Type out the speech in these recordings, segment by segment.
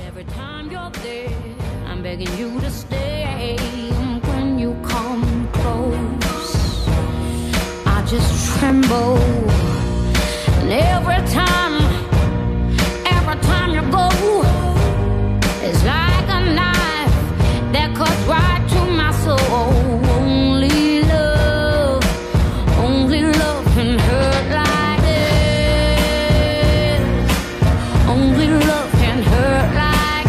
Every time you're there, I'm begging you to stay. When you come close, I just tremble. And every time you go, it's like a knife that cuts right to my soul. Only love can hurt like this. Only love can hurt like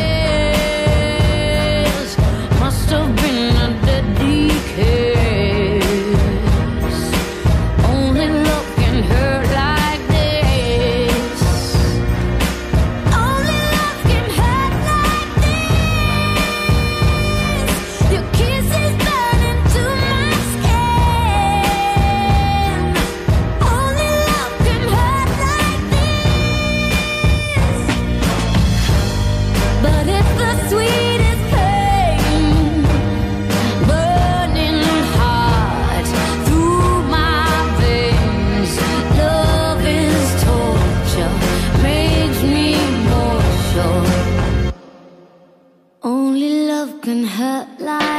this. Must have been a deadly kiss. Only love can hurt like this. Only love can hurt like this. Your kisses burn into my skin. Only love can hurt like this. But it's the sweetest pain, burning hot through my veins. Love is torture, makes me more sure. Only love can hurt like